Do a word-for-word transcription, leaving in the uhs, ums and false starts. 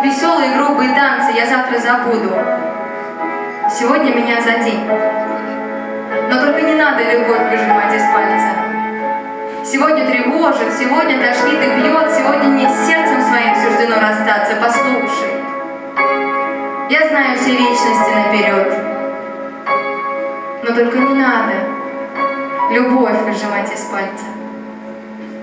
веселые грубые танцы я завтра забуду. Сегодня меня за день. Но только не надо любовь выжимать из пальца. Сегодня тревожит, сегодня тошнит и бьет, сегодня мне с сердцем своим суждено расстаться. Послушай, я знаю все вечности наперед, но только не надо любовь выжимать из пальца.